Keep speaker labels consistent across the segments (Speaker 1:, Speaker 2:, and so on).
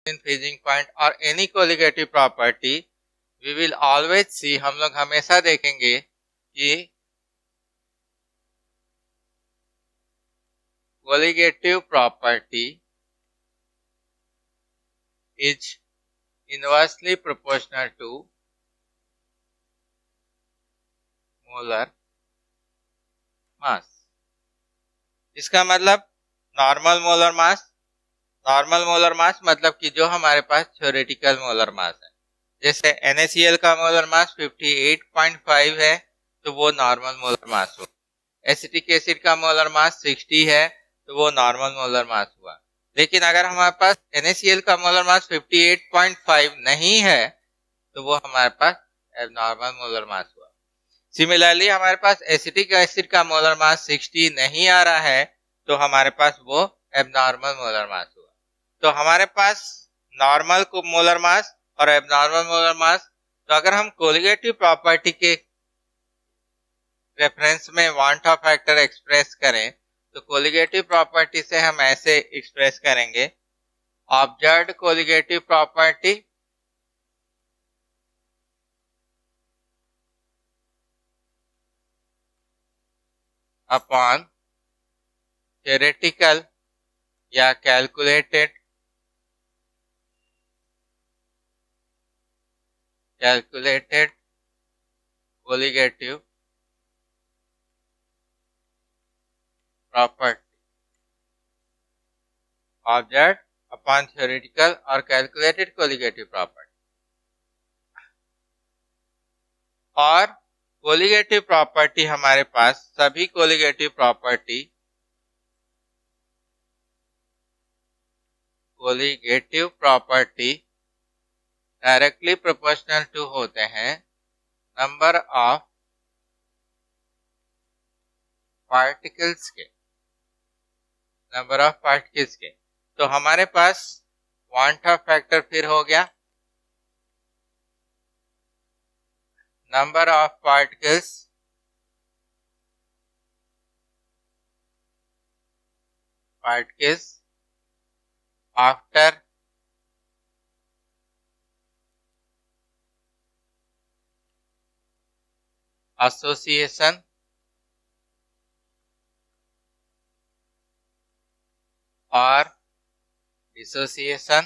Speaker 1: इन freezing point और any colligative property we will always see, हम लोग हमेशा देखेंगे कि colligative property is inversely proportional to molar mass. इसका मतलब normal molar mass, normal molar mass मतलब कि जो हमारे पास थ्योरेटिकल मोलर मास है। जैसे NaCl का मोलर मास 58.5 है तो वो नॉर्मल मोलर मास हुआ। एसिटिक एसिड का मोलर मास 60 है तो वो नॉर्मल मोलर मास हुआ। लेकिन अगर हमारे पास NaCl का मोलर मास 58.5 नहीं है तो वो हमारे पास एबनॉर्मल मोलर मास हुआ। सिमिलरली हमारे पास एसिटिक एसिड का मोलर मास 60 नहीं आ रहा है तो हमारे पास वो एबनॉर्मल मोलर मास हुआ। तो हमारे पास नॉर्मल मोलर मास और एबनॉर्मल मोलर मास, तो अगर हम कोलिगेटिव प्रॉपर्टी के रेफरेंस में वांट हॉफ फैक्टर एक्सप्रेस करें तो कोलिगेटिव प्रॉपर्टी से हम ऐसे एक्सप्रेस करेंगे, observed colligative property upon theoretical या calculated colligative property, object upon theoretical और calculated colligative property। और कोलिगेटिव प्रॉपर्टी हमारे पास सभी colligative property directly proportional to होते हैं नंबर ऑफ पार्टिकल्स के, तो हमारे पास वांट हॉफ फैक्टर फिर हो गया number of particles after association or dissociation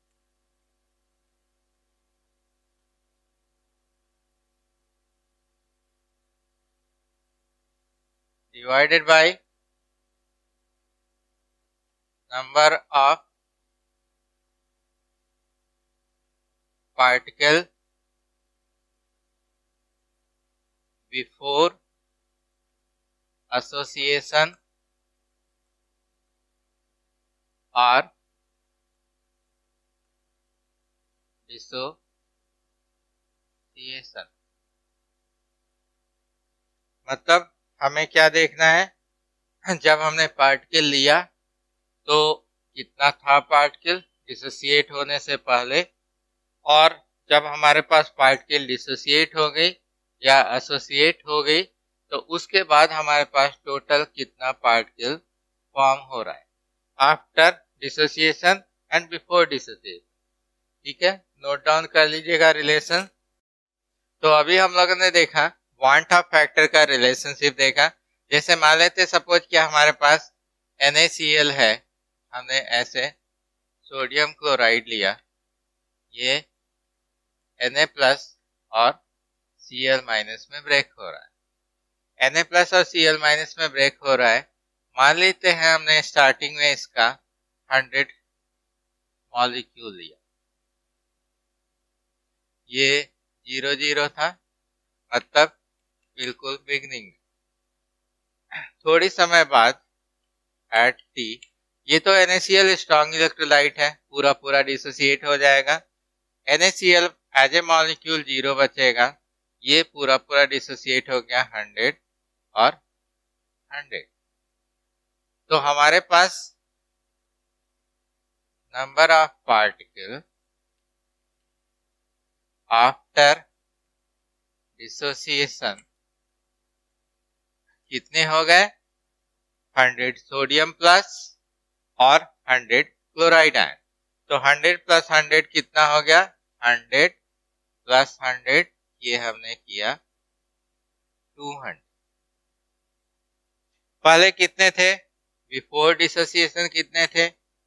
Speaker 1: divided by number of particle before association or dissociation। मतलब हमें क्या देखना है, जब हमने पार्टिकल लिया तो कितना था पार्टिकल डिसोसिएट होने से पहले, और जब हमारे पास पार्टिकल डिसोसिएट हो गई या एसोसिएट हो गई तो उसके बाद हमारे पास टोटल कितना पार्टिकल फॉर्म हो रहा है after dissociation and before dissociation. ठीक है, नोट डाउन कर लीजिएगा रिलेशन। तो अभी हम लोगों ने देखा वांट हॉफ फैक्टर का रिलेशनशिप देखा। जैसे मान लेते सपोज कि हमारे पास NaCl है, हमने ऐसे सोडियम क्लोराइड लिया, ये Na प्लस और Cl माइनस में ब्रेक हो रहा है। Na प्लस और Cl माइनस में ब्रेक हो रहा है। मान लेते हैं हमने स्टार्टिंग में इसका 100 मॉलिक्यूल लिया, ये 0 था, मतलब बिल्कुल बिगनिंग में। थोड़ी समय बाद एट T, ये तो NaCl स्ट्रॉन्ग इलेक्ट्रोलाइट है, पूरा डिसोसिएट हो जाएगा। NaCl एज ए मॉलिक्यूल 0 बचेगा, ये पूरा डिसोसिएट हो गया 100 और 100। तो हमारे पास number of particle after dissociation कितने हो गए, 100 सोडियम प्लस और 100 क्लोराइड आयन। तो 100 प्लस 100 कितना हो गया? 100 प्लस 100, ये हमने किया 200। पहले कितने थे? बिफोर डिसोसिएशन कितने थे?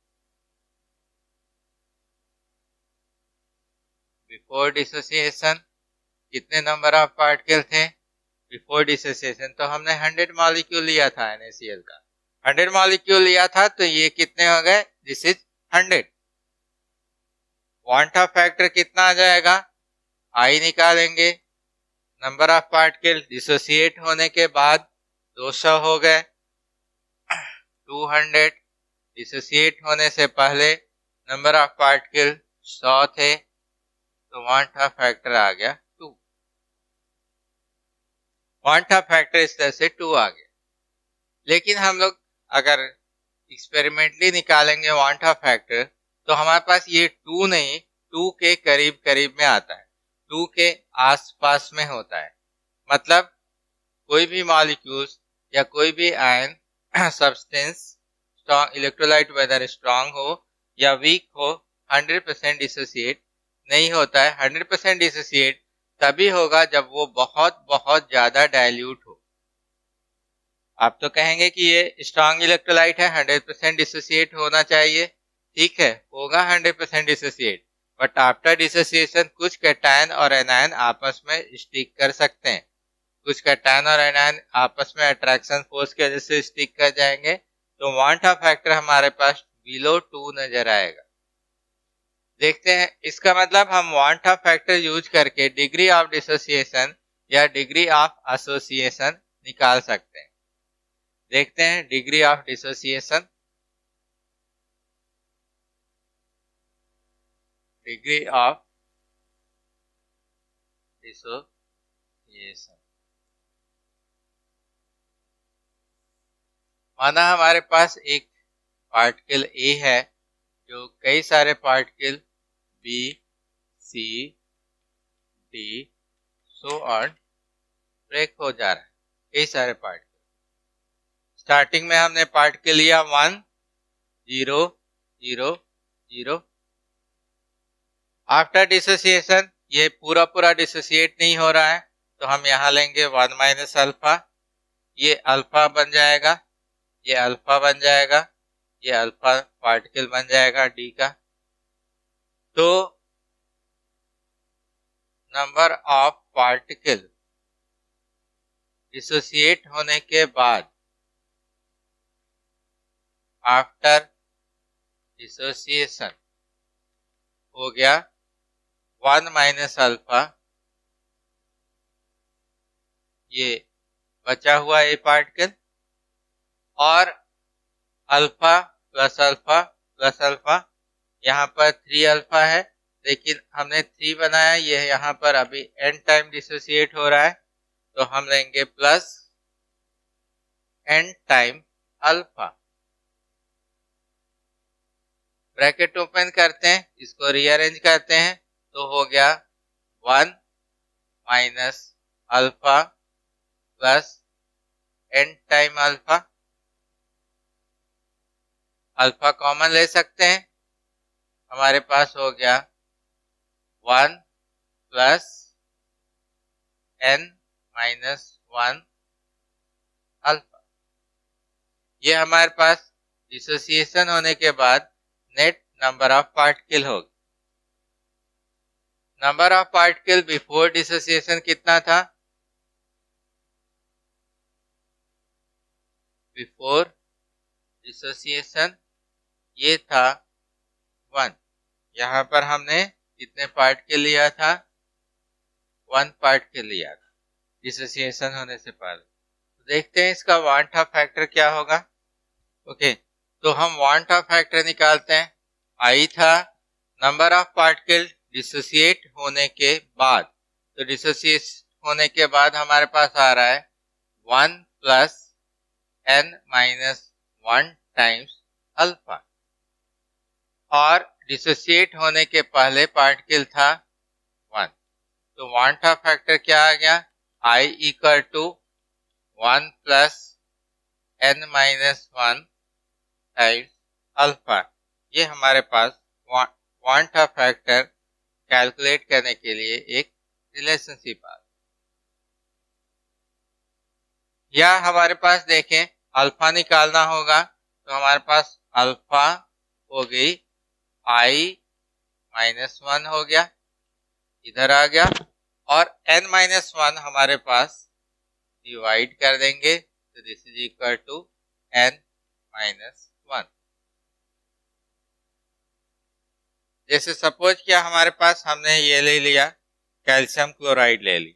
Speaker 1: बिफोर डिसोसिएशन कितने नंबर ऑफ पार्टिकल थे? बिफोर डिसोसिएशन तो हमने 100 मॉलिक्यूल लिया था NaCl का, 100 मॉलिक्यूल लिया था, तो ये कितने हो गए? This is 100। Van't Hoff factor कितना आ जाएगा? आई निकालेंगे, नंबर ऑफ पार्टिकल डिसोसिएट होने के बाद 200 हो गए, 200 डिसोसिएट होने से पहले नंबर ऑफ पार्टिकल 100 थे, तो वांट ऑफ फैक्टर आ गया 2। वांट ऑफ फैक्टर इस तरह से 2 आ गया। लेकिन हम लोग अगर एक्सपेरिमेंटली निकालेंगे वांट ऑफ फैक्टर, तो हमारे पास ये 2 नहीं, 2 के करीब करीब में आता है, 2 के आसपास में होता है। मतलब कोई भी मॉलिक्यूल्स या कोई भी ion substance strong electrolyte whether strong हो या वीक हो, 100% डिसोसिएट नहीं होता है। 100% डिसोसिएट तभी होगा जब वो बहुत बहुत ज्यादा डाइल्यूट हो। आप तो कहेंगे कि ये स्ट्रॉन्ग इलेक्ट्रोलाइट है, 100% डिसोसिएट होना चाहिए, ठीक है, होगा 100% डिसोसिएट, बट आफ्टर डिसोसिएशन कुछ कैटायन और एनायन आपस में स्टिक कर सकते हैं, कुछ कैटायन और एनायन आपस में अट्रैक्शन फोर्स की वजह से स्टिक कर जाएंगे, तो वांट ऑफ फैक्टर हमारे पास बिलो 2 नजर आएगा। देखते हैं, इसका मतलब हम वांट ऑफ फैक्टर यूज करके डिग्री ऑफ डिसोसिएशन या डिग्री ऑफ एसोसिएशन निकाल सकते हैं। देखते हैं degree of dissociation. Degree of dissociation, माना हमारे पास एक पार्टिकल A है जो कई सारे particle B, C, D so on break हो जा रहा है, कई सारे पार्टिकल। स्टार्टिंग में हमने पार्टिकल लिया 1 0 0 0। आफ्टर डिसोसिएशन ये पूरा डिसोसिएट नहीं हो रहा है, तो हम यहां लेंगे 1 माइनस अल्फा, ये अल्फा बन जाएगा, ये अल्फा बन जाएगा, ये अल्फा पार्टिकल बन जाएगा D का। तो नंबर ऑफ पार्टिकल डिसोसिएट होने के बाद आफ्टर डिसोसिएशन हो गया 1 माइनस अल्फा, ये बचा हुआ ए पार्टिकल, और alpha plus alpha plus alpha, यहाँ पर 3 अल्फा है, लेकिन हमने 3 बनाया, ये यहाँ पर अभी n टाइम डिसोसिएट हो रहा है, तो हम लेंगे plus n time alpha. Bracket open करते हैं, इसको रीअरेंज करते हैं, तो हो गया 1 minus alpha plus n time alpha. Alpha common ले सकते हैं, हमारे पास हो गया 1 प्लस n माइनस 1 अल्फा। ये हमारे पास डिसोसिएशन होने के बाद नेट नंबर ऑफ पार्टिकल होगा। Number of particle before dissociation कितना था? बिफोर डिसोसिएशन ये था 1। यहाँ पर हमने कितने पार्टिकल लिया था? 1 पार्टिकल लिया था डिसोसिएशन होने से पहले। तो देखते हैं इसका वांट ऑफ फैक्टर क्या होगा। ओके, तो हम वांट ऑफ फैक्टर निकालते हैं। आई था नंबर ऑफ पार्टिकल डिसोसिएट होने के बाद, तो डिसोसिएट होने के बाद हमारे पास आ रहा है 1 plus n minus 1 times alpha, और डिसोसिएट होने के पहले पार्टिकल था 1। तो वांट ऑफ फैक्टर क्या आ गया? I equal to 1 plus n minus 1 times alpha. ये हमारे पास वांट हॉफ फैक्टर कैलकुलेट करने के लिए एक रिलेशनशिप आ गई। या हमारे पास देखें अल्फा निकालना होगा तो हमारे पास अल्फा हो गई i-1 हो गया, इधर आ गया, और n-1 हमारे पास डिवाइड कर देंगे तो this is equal to n-1। जैसे सपोज किया हमारे पास हमने ये ले लिया, कैल्शियम क्लोराइड ले ली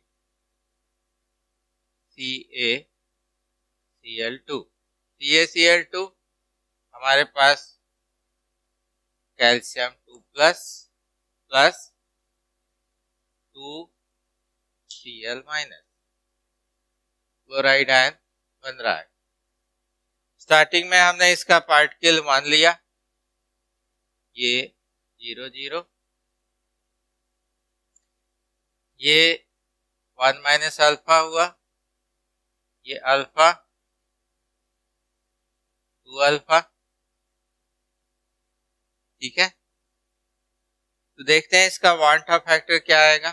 Speaker 1: CaCl2, CaCl2 हमारे पास calcium 2 plus 2Cl minus, chloride ion बन रहा है। स्टार्टिंग में हमने इसका पार्टिकल 1 लिया, ये 0 0, ये 1 माइनस अल्फा हुआ, ये अल्फा 2 अल्फा, ठीक है। तो देखते हैं इसका वांट हॉफ फैक्टर क्या आएगा।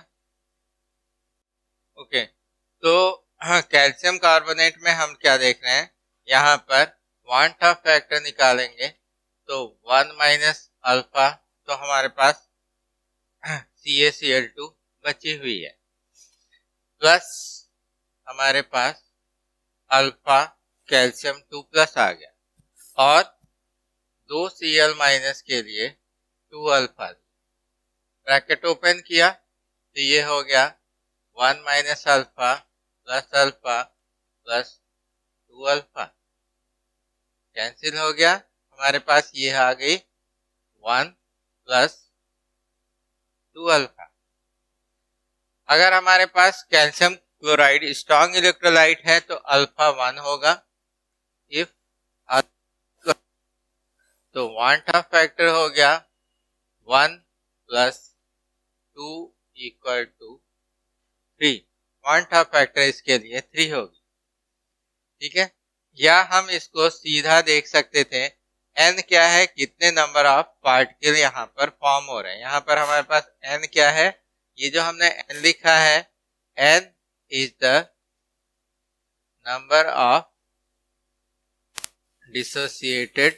Speaker 1: ओके, तो कैल्शियम कार्बोनेट में हम क्या देख रहे हैं, यहाँ पर वांट हॉफ फैक्टर निकालेंगे तो 1 माइनस अल्फा, तो हमारे पास CaCl2 बची हुई है, प्लस हमारे पास अल्फा कैल्शियम 2 प्लस आ गया, और 2 Cl माइनस के लिए 2 अल्फा, ब्रैकेट ओपन किया तो ये हो गया 1 minus alpha plus 2 alpha, cancel हो गया, हमारे पास ये आ गई 1 प्लस 2 अल्फा। अगर हमारे पास कैल्शियम क्लोराइड स्ट्रॉन्ग इलेक्ट्रोलाइट है तो अल्फा 1 होगा, इफ तो वांट हॉफ फैक्टर हो गया 1 plus 2 equal to 3, van't Hoff factor इसके लिए 3 होगी, ठीक है। या हम इसको सीधा देख सकते थे, n क्या है, कितने नंबर ऑफ पार्टिकल यहाँ पर फॉर्म हो रहे हैं। यहाँ पर हमारे पास n क्या है, ये जो हमने n लिखा है, n is the number of dissociated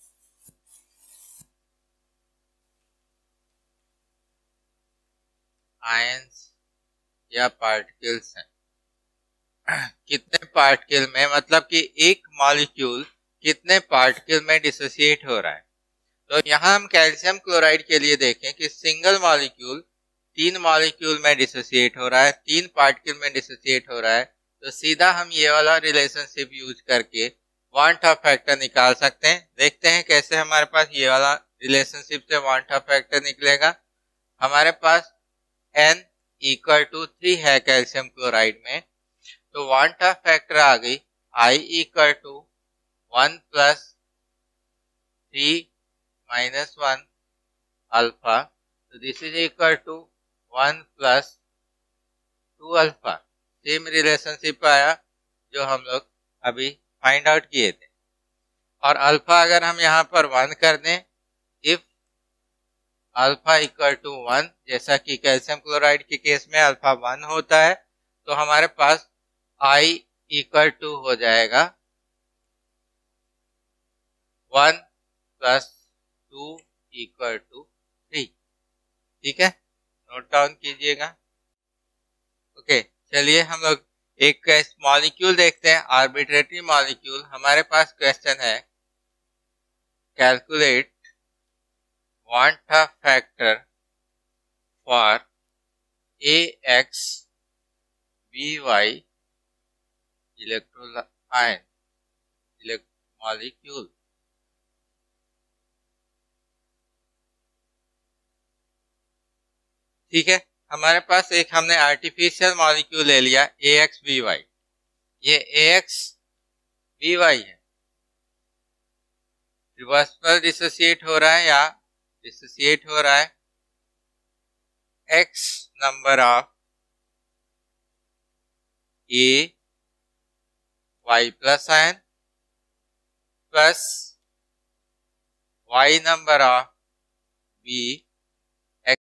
Speaker 1: ions या पार्टिकल्स हैं। कितने पार्टिकल में, मतलब कि एक मॉलिक्यूल कितने पार्टिकल में डिसोसिएट हो रहा है। तो यहाँ हम कैल्शियम क्लोराइड के लिए देखें कि सिंगल मॉलिक्यूल 3 मॉलिक्यूल में डिसोसिएट हो रहा है, 3 पार्टिकल में डिसोसिएट हो रहा है, तो सीधा हम ये वाला रिलेशनशिप यूज करके वांट हॉफ फैक्टर निकाल सकते हैं। देखते हैं कैसे हमारे पास ये वाला रिलेशनशिप से वांट हॉफ फैक्टर निकलेगा। हमारे पास n इक्वल टू 3 है कैल्शियम क्लोराइड में, तो वांट हॉफ फैक्टर आ गई i equal to 1 plus 3 minus 1 alpha, तो this is equal to 1 plus 2 alpha. Same relationship आया जो हम लोग अभी फाइंड आउट किए थे। और अल्फा अगर हम यहाँ पर 1 कर दें, इफ अल्फा इक्वल टू 1, जैसा कि कैल्शियम क्लोराइड के केस में अल्फा 1 होता है, तो हमारे पास i इक्वल टू हो जाएगा 1 प्लस 2 इक्वल टू 3, ठीक है, नोट डाउन कीजिएगा। ओके, चलिए हम लोग एक मॉलिक्यूल देखते हैं, आर्बिट्रेटरी मॉलिक्यूल। हमारे पास क्वेश्चन है, calculate van't Hoff factor for AXBY electrolyte molecule. ठीक है, हमारे पास एक हमने आर्टिफिशियल मॉलिक्यूल ले लिया AXBY। ये AXBY है, रिवर्सिबल डिसोसिएट हो रहा है या डिसोसिएट हो रहा है X number of Y plus ion plus Y number of B